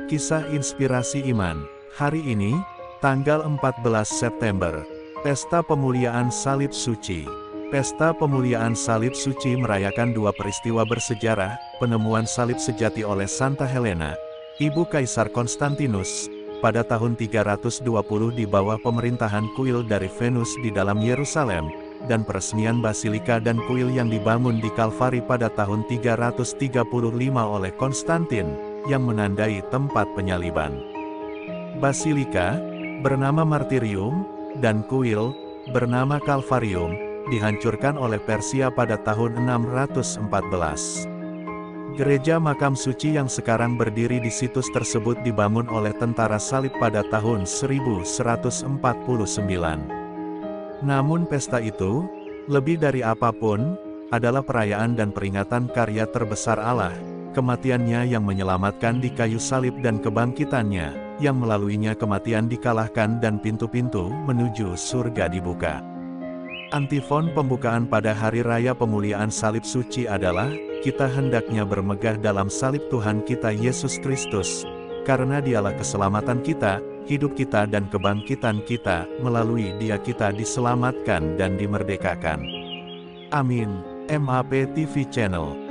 Kisah Inspirasi Iman. Hari ini, tanggal 14 September, Pesta Pemuliaan Salib Suci. Pesta Pemuliaan Salib Suci merayakan dua peristiwa bersejarah, penemuan salib sejati oleh Santa Helena, Ibu Kaisar Konstantinus, pada tahun 320 di bawah pemerintahan kuil dari Venus di dalam Yerusalem, dan peresmian basilika dan kuil yang dibangun di Kalvari pada tahun 335 oleh Konstantin, yang menandai tempat penyaliban. Basilika, bernama Martyrium, dan kuil, bernama Kalvarium, dihancurkan oleh Persia pada tahun 614. Gereja Makam Suci yang sekarang berdiri di situs tersebut dibangun oleh tentara salib pada tahun 1149. Namun pesta itu, lebih dari apapun, adalah perayaan dan peringatan karya terbesar Allah, kematiannya yang menyelamatkan di kayu salib dan kebangkitannya, yang melaluinya kematian dikalahkan dan pintu-pintu menuju surga dibuka. Antifon pembukaan pada Hari Raya Pemuliaan Salib Suci adalah, kita hendaknya bermegah dalam salib Tuhan kita Yesus Kristus, karena Dialah keselamatan kita, hidup kita dan kebangkitan kita, melalui Dia kita diselamatkan dan dimerdekakan. Amin. MAP TV Channel.